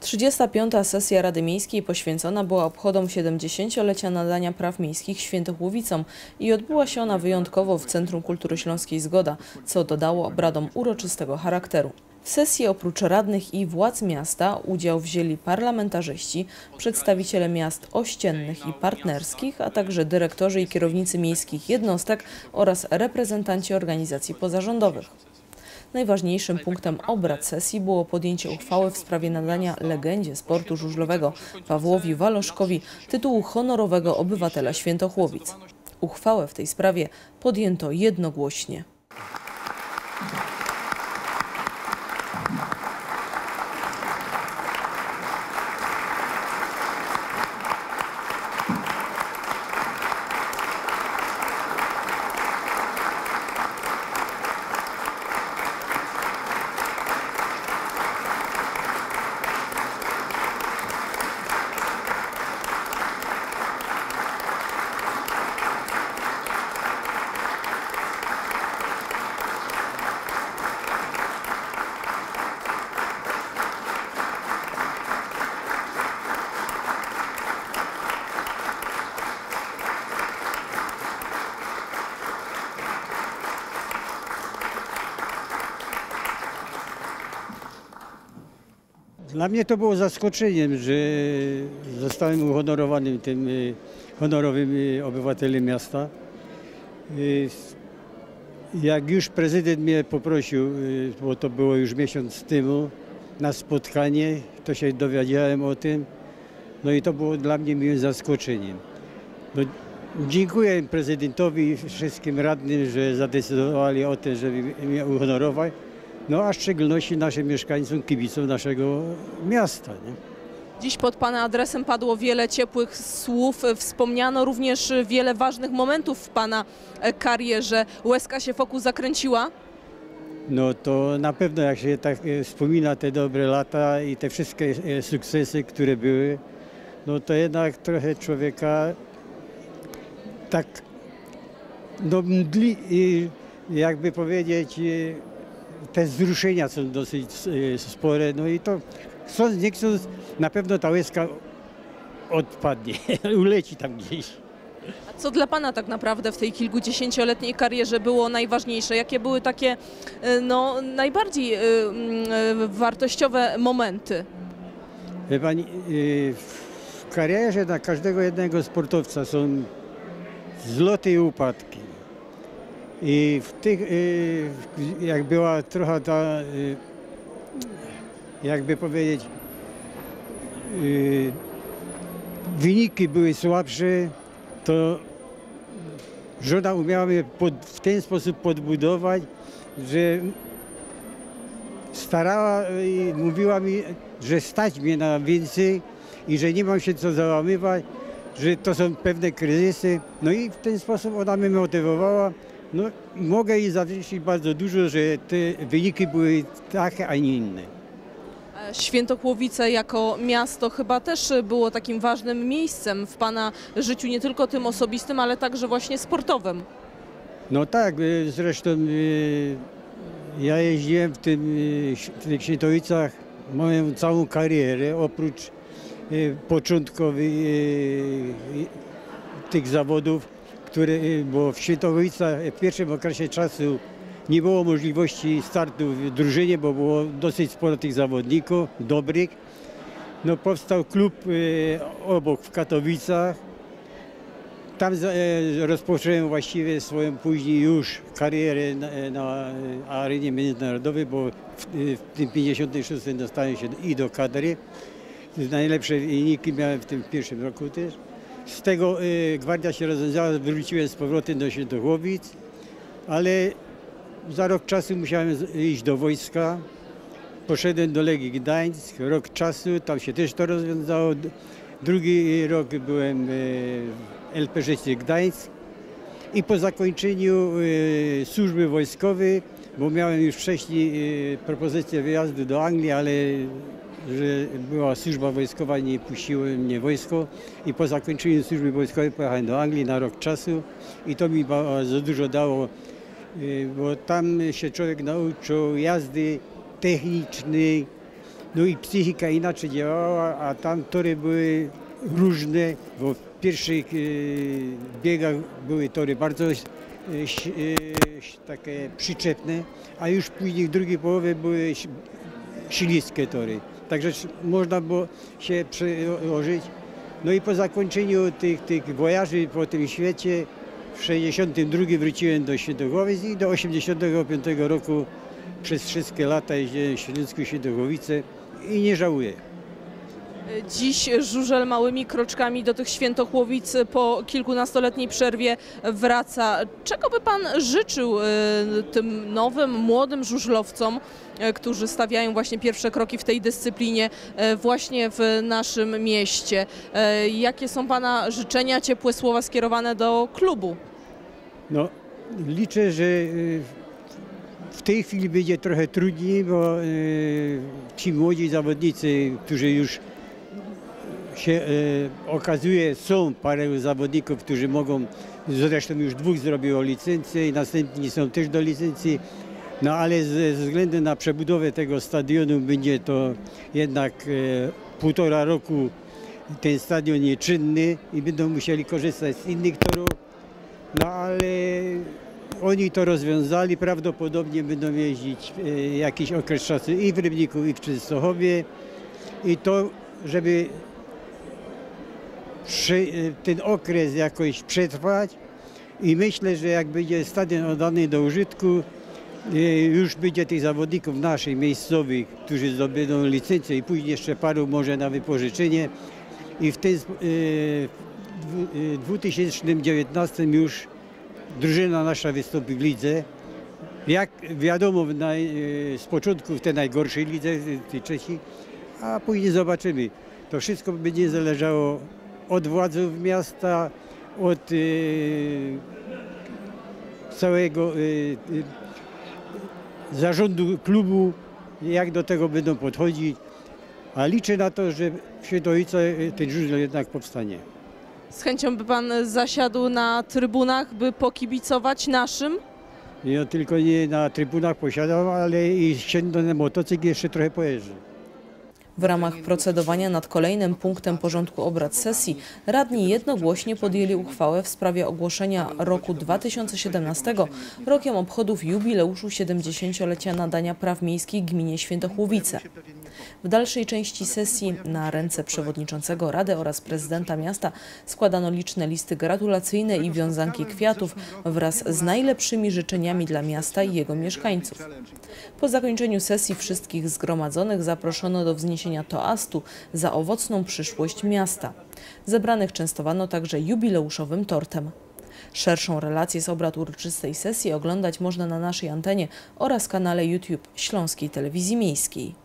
35. sesja Rady Miejskiej poświęcona była obchodom 70-lecia nadania praw miejskich Świętochłowicom i odbyła się ona wyjątkowo w Centrum Kultury Śląskiej Zgoda, co dodało obradom uroczystego charakteru. W sesji oprócz radnych i władz miasta udział wzięli parlamentarzyści, przedstawiciele miast ościennych i partnerskich, a także dyrektorzy i kierownicy miejskich jednostek oraz reprezentanci organizacji pozarządowych. Najważniejszym punktem obrad sesji było podjęcie uchwały w sprawie nadania legendzie sportu żużlowego Pawłowi Waloszkowi tytułu honorowego obywatela Świętochłowic. Uchwałę w tej sprawie podjęto jednogłośnie. Dla mnie to było zaskoczeniem, że zostałem uhonorowanym tym honorowym obywatelem miasta. Jak już prezydent mnie poprosił, bo to było już miesiąc temu, na spotkanie, to się dowiedziałem o tym. No i to było dla mnie miłym zaskoczeniem. No, dziękuję prezydentowi i wszystkim radnym, że zadecydowali o tym, żeby mnie uhonorować. No a w szczególności naszym mieszkańcom, kibicom naszego miasta. Nie? Dziś pod Pana adresem padło wiele ciepłych słów. Wspomniano również wiele ważnych momentów w Pana karierze. Łezka się wokół zakręciła? No to na pewno, jak się tak wspomina te dobre lata i te wszystkie sukcesy, które były, no to jednak trochę człowieka tak no mdli, jakby powiedzieć, te wzruszenia są dosyć spore, no i to chcąc, nie chcąc, na pewno ta łezka odpadnie, uleci tam gdzieś. A co dla Pana tak naprawdę w tej kilkudziesięcioletniej karierze było najważniejsze? Jakie były takie no, najbardziej wartościowe momenty? Wie Pani, w karierze dla każdego jednego sportowca są wzloty i upadki. I w tych, jak była trochę ta, jakby powiedzieć, wyniki były słabsze, to żona umiała mnie w ten sposób podbudować, że starała i mówiła mi, że stać mnie na więcej i że nie mam się co załamywać, że to są pewne kryzysy. No i w ten sposób ona mnie motywowała. No, mogę jej zawdzięczyć bardzo dużo, że te wyniki były takie, a nie inne. Świętochłowice jako miasto chyba też było takim ważnym miejscem w Pana życiu, nie tylko tym osobistym, ale także właśnie sportowym. No tak, zresztą ja jeździłem w tych Świętochłowicach moją całą karierę, oprócz początkowych tych zawodów, bo w Świętochłowicach w pierwszym okresie czasu nie było możliwości startu w drużynie, bo było dosyć sporo tych zawodników dobrych. No, powstał klub obok w Katowicach. Tam rozpocząłem właściwie swoją później już karierę na arenie międzynarodowej, bo w tym 56 dostałem się i do kadry. Najlepsze wyniki miałem w tym pierwszym roku też. Z tego gwardia się rozwiązała, wróciłem z powrotem do Świętochłowic, ale za rok czasu musiałem iść do wojska. Poszedłem do Legii Gdańsk, rok czasu, tam się też to rozwiązało. Drugi rok byłem w LPŻ Gdańsk i po zakończeniu służby wojskowej, bo miałem już wcześniej propozycję wyjazdu do Anglii, ale że była służba wojskowa, nie puściło mnie wojsko i po zakończeniu służby wojskowej pojechałem do Anglii na rok czasu i to mi bardzo dużo dało, bo tam się człowiek nauczył jazdy technicznej, No i psychika inaczej działała, a tam tory były różne, bo w pierwszych biegach były tory bardzo takie przyczepne, a już później w drugiej połowie były śliskie tory. Także można było się przełożyć. No i po zakończeniu tych wojaży po tym świecie w 1962 wróciłem do Świętochłowic i do 1985 roku przez wszystkie lata jeździłem w Świętochłowice i nie żałuję. Dziś żużel małymi kroczkami do tych Świętochłowic po kilkunastoletniej przerwie wraca. Czego by Pan życzył tym nowym, młodym żużlowcom, którzy stawiają właśnie pierwsze kroki w tej dyscyplinie właśnie w naszym mieście? Jakie są Pana życzenia, ciepłe słowa skierowane do klubu? No, liczę, że w tej chwili będzie trochę trudniej, bo ci młodzi zawodnicy, którzy już się okazuje, są parę zawodników, którzy mogą, zresztą już dwóch zrobiło licencję i następni są też do licencji, no ale ze względu na przebudowę tego stadionu będzie to jednak półtora roku ten stadion nieczynny i będą musieli korzystać z innych torów, no ale oni to rozwiązali, prawdopodobnie będą jeździć jakiś okres czasu i w Rybniku, i w Częstochowie i to, żeby ten okres jakoś przetrwać i myślę, że jak będzie stadion oddany do użytku, już będzie tych zawodników naszych, miejscowych, którzy zdobędą licencję i później jeszcze paru może na wypożyczenie i w 2019 już drużyna nasza wystąpi w lidze. Jak wiadomo, z początku w tej najgorszej lidze, tej trzeciej, a później zobaczymy. To wszystko będzie zależało od władzów miasta, od całego zarządu klubu, jak do tego będą podchodzić. A liczę na to, że w Świętochowicach ten żużel jednak powstanie. Z chęcią by Pan zasiadł na trybunach, by pokibicować naszym? Ja tylko nie na trybunach posiadam, ale i siędę na motocykl jeszcze trochę pojeżdżę. W ramach procedowania nad kolejnym punktem porządku obrad sesji radni jednogłośnie podjęli uchwałę w sprawie ogłoszenia roku 2017 rokiem obchodów jubileuszu 70-lecia nadania praw miejskich gminie Świętochłowice. W dalszej części sesji na ręce przewodniczącego Rady oraz prezydenta miasta składano liczne listy gratulacyjne i wiązanki kwiatów wraz z najlepszymi życzeniami dla miasta i jego mieszkańców. Po zakończeniu sesji wszystkich zgromadzonych zaproszono do wzniesienia toastu za owocną przyszłość miasta. Zebranych częstowano także jubileuszowym tortem. Szerszą relację z obrad uroczystej sesji oglądać można na naszej antenie oraz kanale YouTube Śląskiej Telewizji Miejskiej.